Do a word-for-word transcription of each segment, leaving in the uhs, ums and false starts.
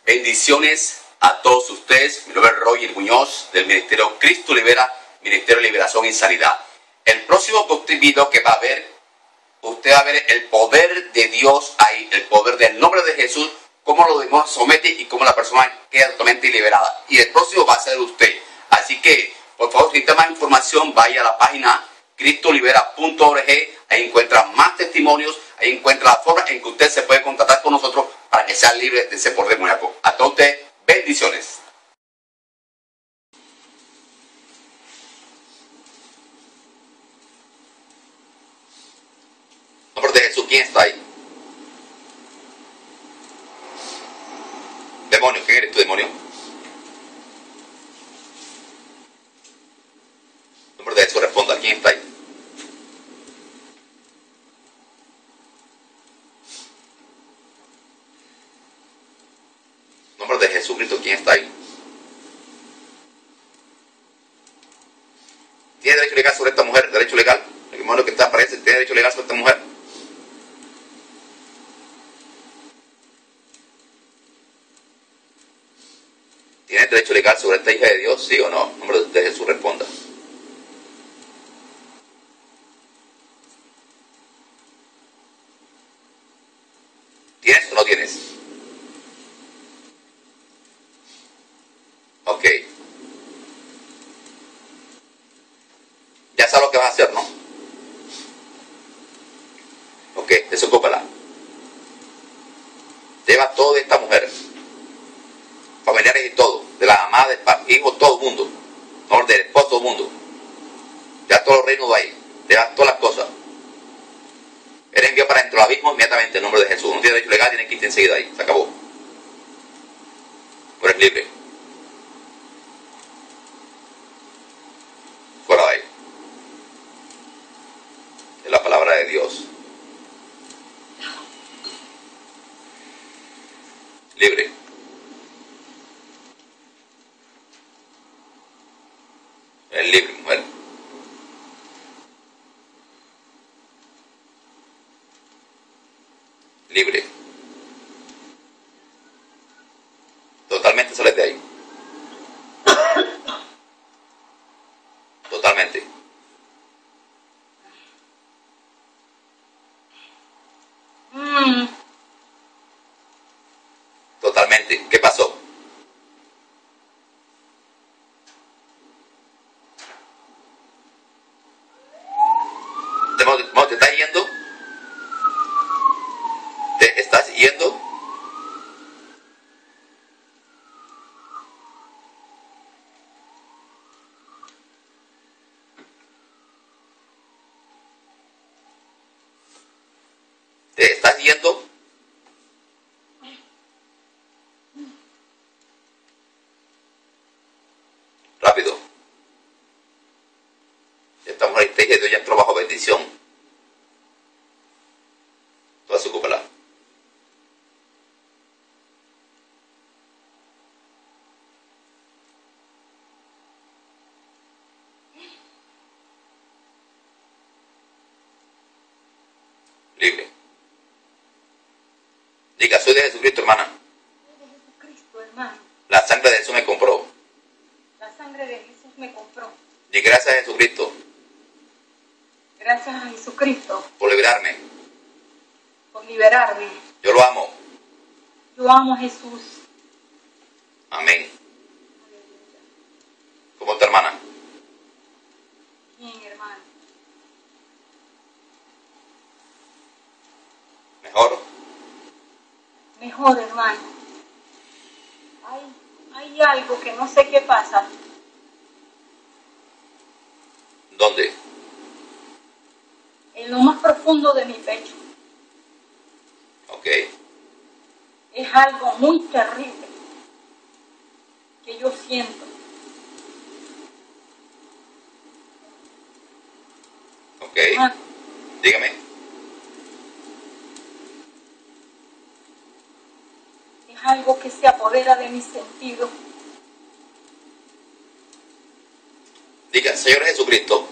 Bendiciones a todos ustedes. Mi nombre es Roger Muñoz del Ministerio Cristo Libera, Ministerio de Liberación y Sanidad. El próximo video que va a ver, usted va a ver el poder de Dios ahí, el poder del nombre de Jesús, cómo lo demonios somete y cómo la persona queda totalmente liberada. Y el próximo va a ser usted. Así que, por favor, si necesita más información, vaya a la página cristo libera punto org. Ahí encuentra más testimonios, ahí encuentra la forma en que usted se puede contactar con nosotros para que sea libre de ese poder demoníaco. A todos ustedes, bendiciones. En nombre de Jesús, ¿quién está ahí? Demonio, ¿quién eres tú, demonio? En nombre de Jesús, responda, ¿quién está ahí? En nombre de Jesucristo, ¿quién está ahí? ¿Tiene derecho legal sobre esta mujer? ¿Derecho legal? El demonio que está aparece, ¿tiene derecho legal sobre esta mujer? ¿Tiene derecho legal sobre esta hija de Dios? ¿Sí o no? En nombre de Jesús, responda. ¿Tienes o no tienes? Ok. Ya sabes lo que vas a hacer, ¿no? Ok, desocúpala. Lleva todo de esta mujer, familiares y todo, de la mamá, del hijo, todo el mundo, no, del esposo, todo el mundo. Ya todos los reinos de ahí, lleva todas las cosas. Eres enviado para dentro del abismo inmediatamente en nombre de Jesús. No tiene derecho legal, tiene que irte enseguida ahí. Se acabó. Tú eres libre. Fuera de ahí. Es la palabra de Dios. Libre. Eres libre, mujer. Libre. Totalmente sales de ahí. Totalmente. Mm. Totalmente. ¿Qué pasó? ¿Te, no, te estás yendo? ¿Te estás yendo? ¿Te estás yendo? Rápido. Esta mujer te dice, ya entró bajo bendición. Tú desocúpala. Libre. Diga, soy de Jesucristo, hermana. Soy de Jesucristo, hermano. La sangre de Jesús me compró. La sangre de Jesús me compró. Y gracias a Jesucristo. Gracias a Jesucristo. Por liberarme. Por liberarme. Yo lo amo. Yo amo a Jesús. Amén. ¿Cómo está, hermana? Bien, hermano. ¿Mejor? Mejor, hermano. Hay, hay algo que no sé qué pasa. ¿Dónde? En lo más profundo de mi pecho. Ok. Es algo muy terrible que yo siento. Ok. Hermano, Dígame. es algo que se apodera de mis sentidos. Diga, Señor Jesucristo,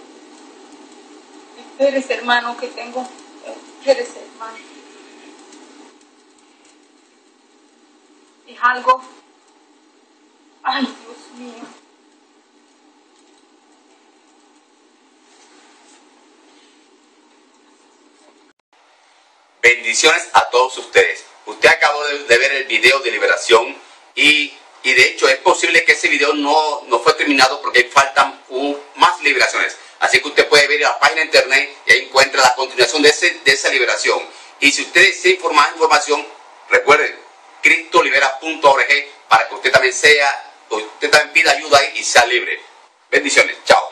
Espérese, hermano, que tengo. Espérese, hermano. es algo, ay Dios mío. Bendiciones a todos ustedes. Usted acabó de, de ver el video de liberación y, y de hecho es posible que ese video no, no fue terminado porque faltan uh, más liberaciones. Así que usted puede ver a la página de internet y ahí encuentra la continuación de, ese, de esa liberación. Y si usted desea más información, recuerden cristo libera punto org para que usted también sea, usted también pida ayuda y sea libre. Bendiciones. Chao.